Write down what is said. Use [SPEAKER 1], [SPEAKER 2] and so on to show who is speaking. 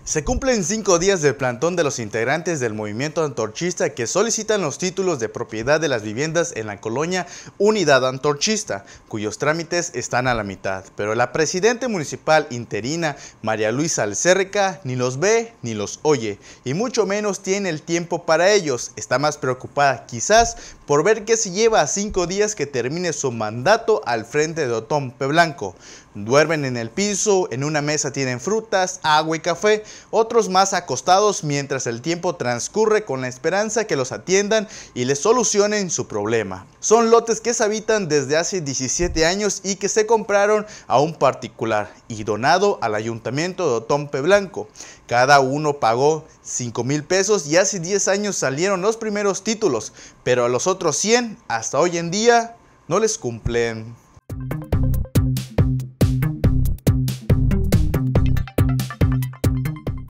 [SPEAKER 1] Se cumplen 5 días del plantón de los integrantes del movimiento antorchista que solicitan los títulos de propiedad de las viviendas en la colonia Unidad Antorchista, cuyos trámites están a la mitad. Pero la presidenta municipal interina, María Luisa Alcérreca, ni los ve ni los oye, y mucho menos tiene el tiempo para ellos. Está más preocupada quizás por ver que se lleva a 5 días que termine su mandato al frente de Otompe Blanco. Duermen en el piso, en una mesa tienen frutas, agua y café, otros más acostados mientras el tiempo transcurre con la esperanza que los atiendan y les solucionen su problema. Son lotes que se habitan desde hace 17 años y que se compraron a un particular y donado al ayuntamiento de Otompe Blanco. Cada uno pagó 5,000 pesos y hace 10 años salieron los primeros títulos, pero a los otros 100 hasta hoy en día no les cumplen.